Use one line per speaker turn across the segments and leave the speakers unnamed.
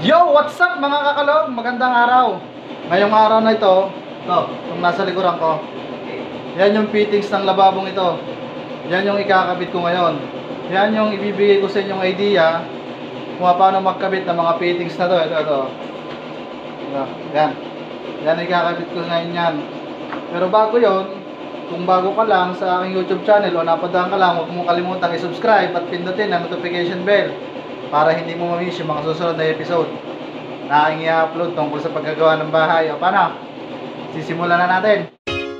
Yo, what's up mga kakalog? Magandang araw. Ngayong araw na ito, itong nasa likuran ko, yan yung fittings ng lababong ito. Yan yung ikakabit ko ngayon. Yan yung ibibigay ko sa inyong idea kung paano magkabit ng mga fittings na to. Ito. Yan. Yan ikakabit ko ngayon yan. Pero bago yon, kung bago ka lang sa aking YouTube channel o napadaan ka lang, huwag mong kalimutang i-subscribe at pindutin ang notification bell para hindi mo ma-miss yung mga susunod na episode na aking i-upload tungkol sa paggagawa ng bahay. O paano? Sisimulan na natin.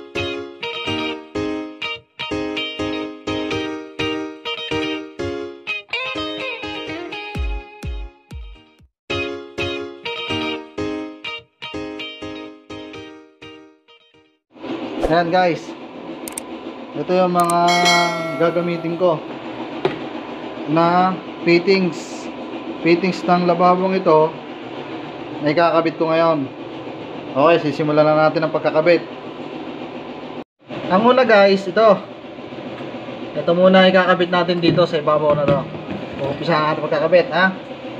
Ayan guys, ito yung mga gagamitin ko na fittings ng lababong ito na ikakabit ko ngayon. Okay, sisimulan na natin ang pagkakabit. Ang una guys, ito muna ikakabit natin dito sa ibabaw na to. Umpisahan natin pagkakabit, ha?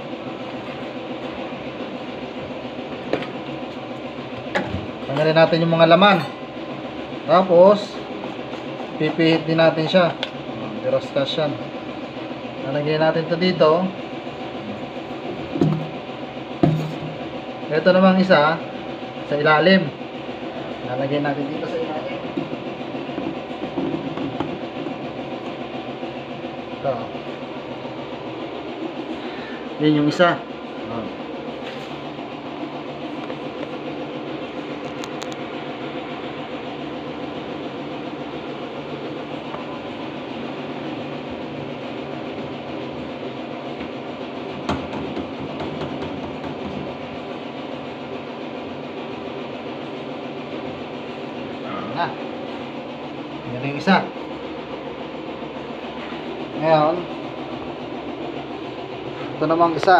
Tanggalin natin yung mga laman. Tapos pipihit din natin siya. Diroskas yan. Lalagyan natin ito dito. Ito namang isa sa ilalim. Lalagyan natin dito sa ilalim. Ito. Yan yung isa. Na. Yan yung isa. Ngayon, ito namang isa.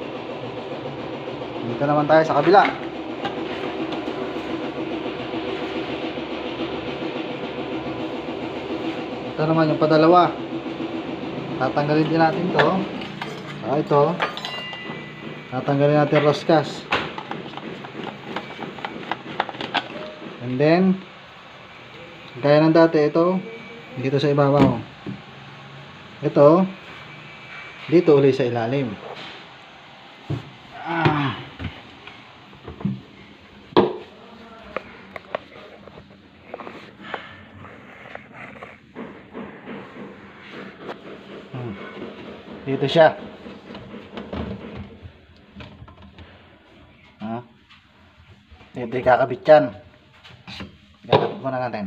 Dito naman tayo sa kabila. Ito naman yung padalawa. Tatanggalin din natin to. Ito. Tatanggalin natin roskas. And then gaya ng dati, ito dito sa ibabaw, ito dito ulit sa ilalim. Dito siya. Dito ikakabit yan. Ikakabit muna natin.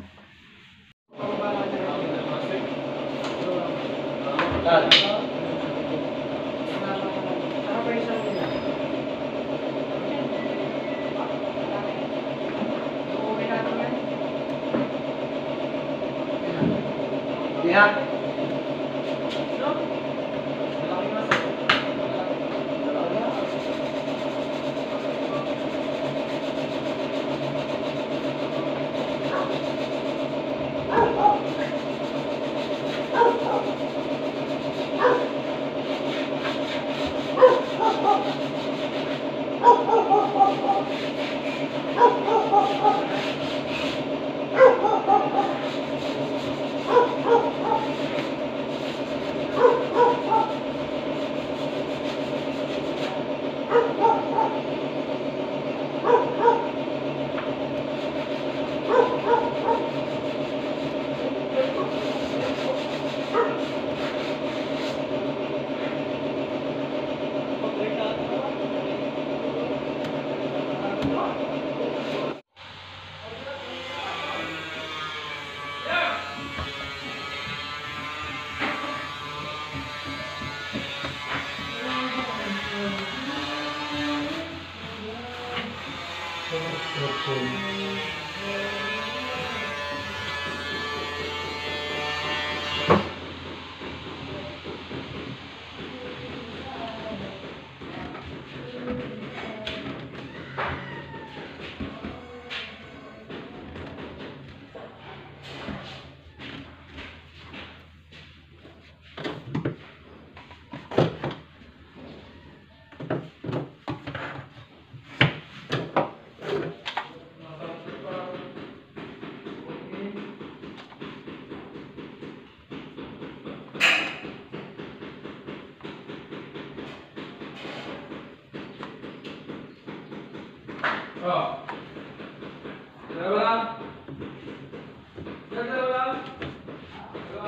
Yeah.
Oh. Dalawa lang. Dalawa lang. Dalawa.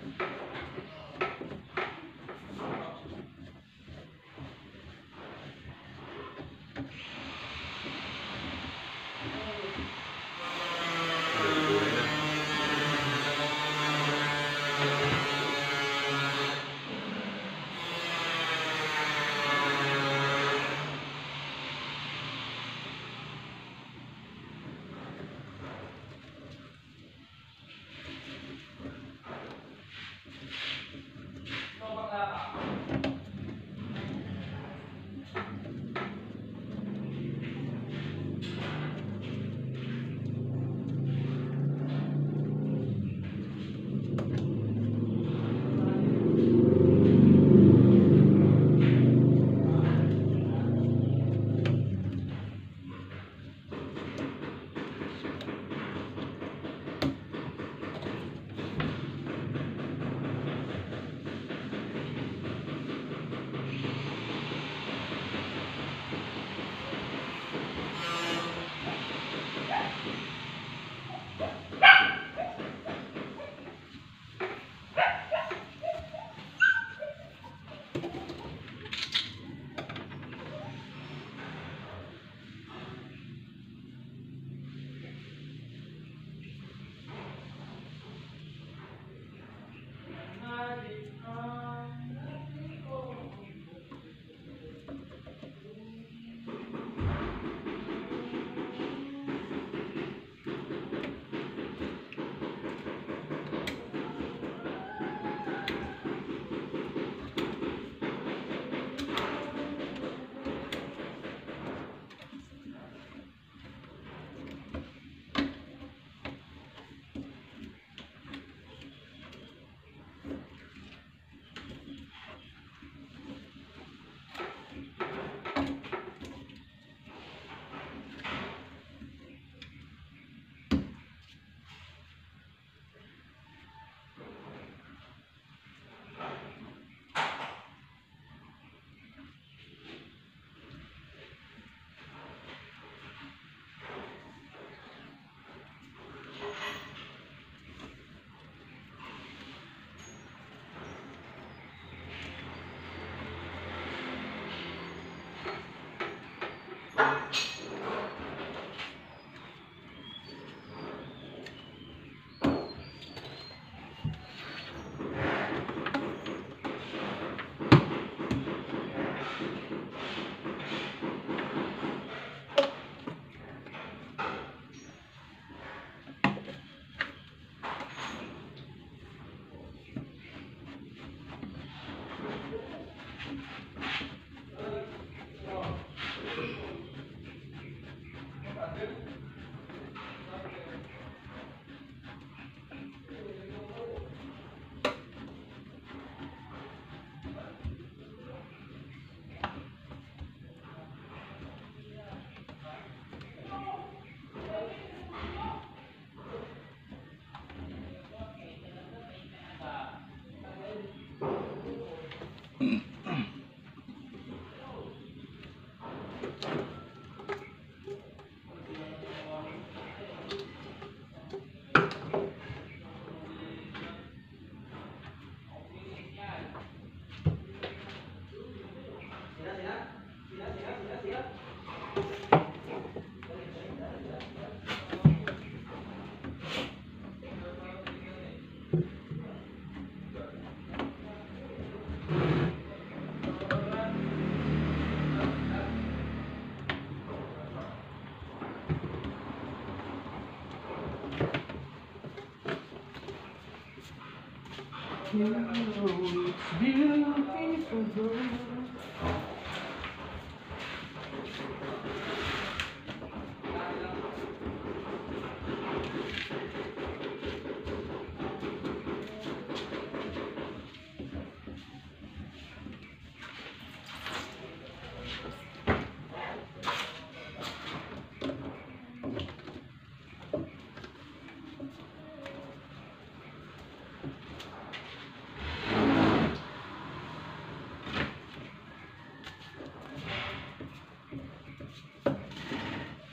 It's beautiful.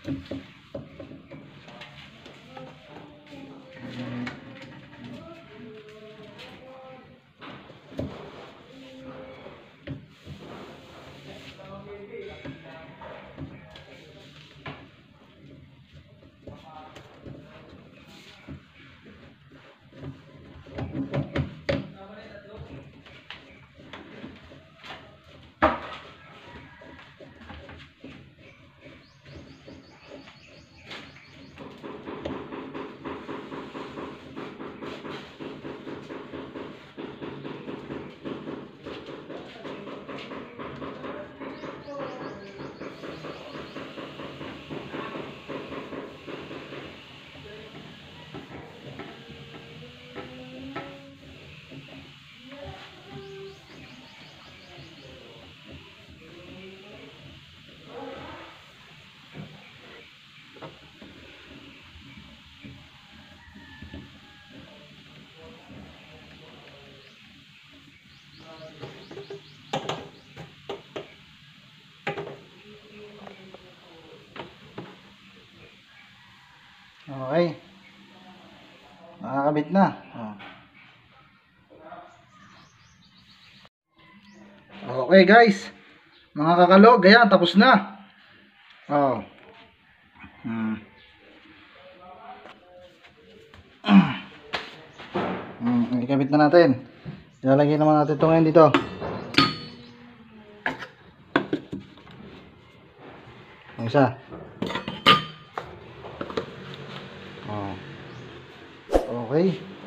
Okay. Nakakabit na. Okay guys. Mga kakalog, ayan, tapos na. Oh. Ikabit na natin. Ilalagay naman natin ito ngayon dito. Ang isa. Oh. Okay.